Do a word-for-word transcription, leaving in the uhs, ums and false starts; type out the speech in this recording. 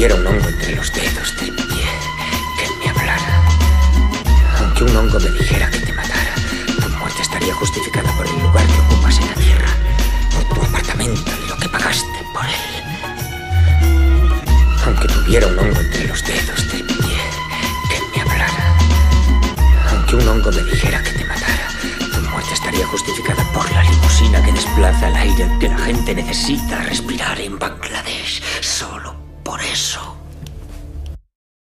tuviera un hongo entre los dedos del pie, que me hablara. Aunque un hongo me dijera que te matara, tu muerte estaría justificada por el lugar que ocupas en la tierra, por tu apartamento y lo que pagaste por él. Aunque tuviera un hongo entre los dedos del pie, que me hablara. Aunque un hongo me dijera que te matara, tu muerte estaría justificada por la limusina que desplaza el aire que la gente necesita respirar en Bangladesh. Solo por eso.